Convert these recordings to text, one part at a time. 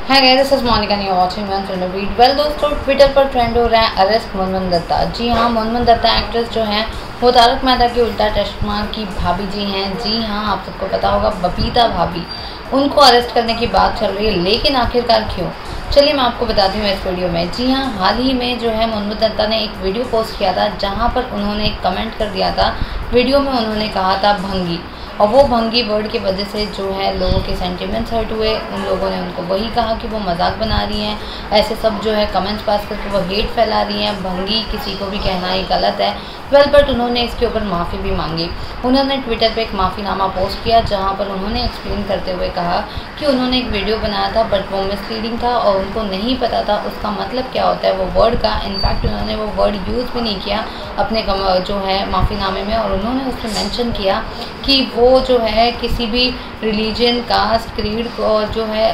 Hi guys, this is Monika and you are watching one film beat. Well दोस्तों, Twitter पर trend हो रहा है अरेस्ट मुनमुन दत्ता। जी हाँ, मुनमुन दत्ता एक्ट्रेस जो हैं वो तारक मेहता के उल्टा चश्मा की भाभी जी हैं। जी हाँ, आप सबको पता होगा, बबीता भाभी, उनको अरेस्ट करने की बात चल रही है। लेकिन आखिरकार क्यों, चलिए मैं आपको बताती हूँ इस वीडियो में। जी हाँ, हाल ही में जो है मुनमुन दत्ता ने एक वीडियो पोस्ट किया था जहाँ पर उन्होंने एक कमेंट कर दिया था। वीडियो में उन्होंने कहा था भंगी, और वो भंगी वर्ड की वजह से जो है लोगों के सेंटिमेंट्स हर्ट हुए। उन लोगों ने उनको वही कहा कि वो मजाक बना रही हैं, ऐसे सब जो है कमेंट्स पास करके वो हेट फैला रही हैं। भंगी किसी को भी कहना ही गलत है। वेल, बट उन्होंने इसके ऊपर माफ़ी भी मांगी। उन्होंने ट्विटर पे एक माफ़ीनामा पोस्ट किया जहाँ पर उन्होंने एक्सप्लेन करते हुए कहा कि उन्होंने एक वीडियो बनाया था बट वो मिसलीडिंग था और उनको नहीं पता था उसका मतलब क्या होता है वो वर्ड का। इनफैक्ट उन्होंने वो वर्ड यूज़ भी नहीं किया अपने जो है माफ़ीनामे में, और उन्होंने उसमें मेंशन किया कि वो जो है किसी भी रिलीजन, कास्ट, क्रीड को जो है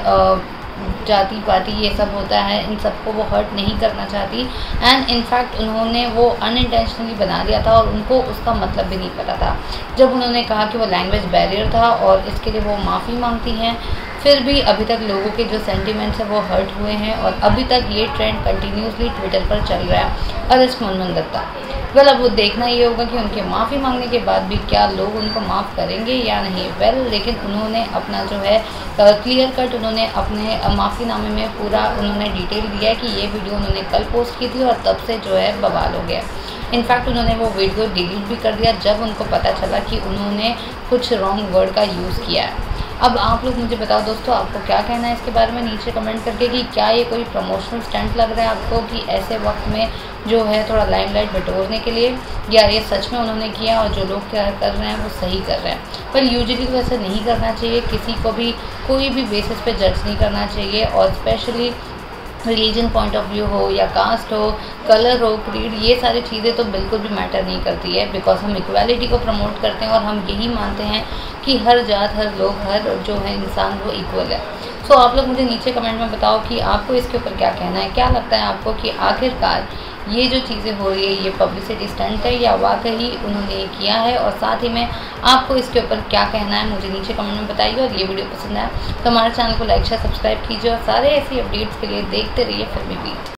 जाति पाति ये सब होता है, इन सबको वो हर्ट नहीं करना चाहती। एंड इनफैक्ट उन्होंने वो अनइंटेंशनली बना दिया था और उनको उसका मतलब भी नहीं पता था। जब उन्होंने कहा कि वो लैंग्वेज बैरियर था और इसके लिए वो माफ़ी मांगती हैं, फिर भी अभी तक लोगों के जो सेंटिमेंट्स हैं वो हर्ट हुए हैं और अभी तक ये ट्रेंड कंटिन्यूसली ट्विटर पर चल रहा है अरेस्ट मुनमुन दत्ता। वेल, अब वो देखना ये होगा कि उनके माफ़ी मांगने के बाद भी क्या लोग उनको माफ़ करेंगे या नहीं। वेल, लेकिन उन्होंने अपना जो है क्लियर कट उन्होंने अपने माफ़ीनामे में पूरा उन्होंने डिटेल दिया है कि ये वीडियो उन्होंने कल पोस्ट की थी और तब से जो है बवाल हो गया। इनफैक्ट उन्होंने वो वीडियो डिलीट भी कर दिया जब उनको पता चला कि उन्होंने कुछ रॉन्ग वर्ड का यूज़ किया है। अब आप लोग मुझे बताओ दोस्तों, आपको क्या कहना है इसके बारे में नीचे कमेंट करके कि क्या ये कोई प्रमोशनल स्टंट लग रहा है आपको कि ऐसे वक्त में जो है थोड़ा लाइमलाइट बटोरने के लिए, या ये सच में उन्होंने किया और जो लोग क्या कर रहे हैं वो सही कर रहे हैं। पर यूजुअली तो ऐसा नहीं करना चाहिए, किसी को भी कोई भी बेसिस पे जज नहीं करना चाहिए, और specially religion point of view हो या कास्ट हो, कलर हो, क्रीड, ये सारी चीज़ें तो बिल्कुल भी मैटर नहीं करती है। बिकॉज हम इक्वालिटी को प्रमोट करते हैं और हम यही मानते हैं कि हर जात, हर लोग, हर जो है इंसान वो इक्वल है। सो आप लोग मुझे नीचे कमेंट में बताओ कि आपको इसके ऊपर क्या कहना है। क्या लगता है आपको कि आखिरकार ये जो चीज़ें हो रही है ये पब्लिसिटी स्टंट है या वाकई उन्होंने ये किया है, और साथ ही में आपको इसके ऊपर क्या कहना है मुझे नीचे कमेंट में बताइए। और ये वीडियो पसंद आया तो हमारे चैनल को लाइक, शेयर, सब्सक्राइब कीजिए और सारे ऐसी अपडेट्स के लिए देखते रहिए फिल्मी बीट।